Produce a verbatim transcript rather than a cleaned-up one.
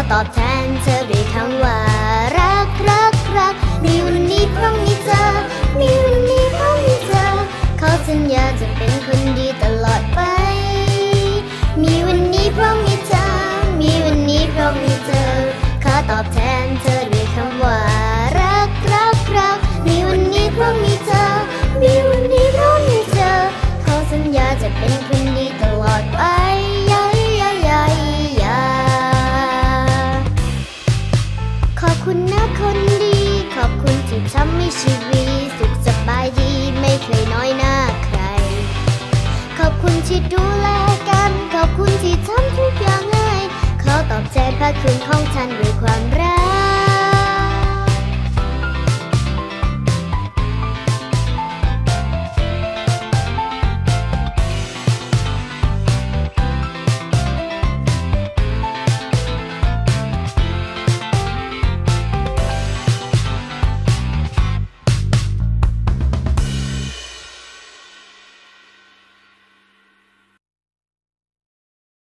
ตอบแทนเธอด้วยคำว่ารักรักรักมีวันนี้พรุ่งนี้เธอมีวันนี้พรุ่งนี้เธอขอสัญญาจะเป็นคนดีตลอดไปมีวันนี้พรุ่งนี้เธอมีวันนี้พรุ่งนี้เธอขอตอบแทนเธอด้วยคำว่ารักรักรักมีวันนี้พรุ่งนี้เธอมีวันนี้พรุ่งนี้เธอขอสัญญาจะเป็นคนดีตลอดไปขอบคุณนะคนดีขอบคุณที่ทำให้ชีวิตสุขสบายดีไม่เคยน้อยหน้าใครขอบคุณที่ดูแลกันขอบคุณที่ทำทุกอย่างให้ขอตอบแทนพระคุณของท่านด้วยความ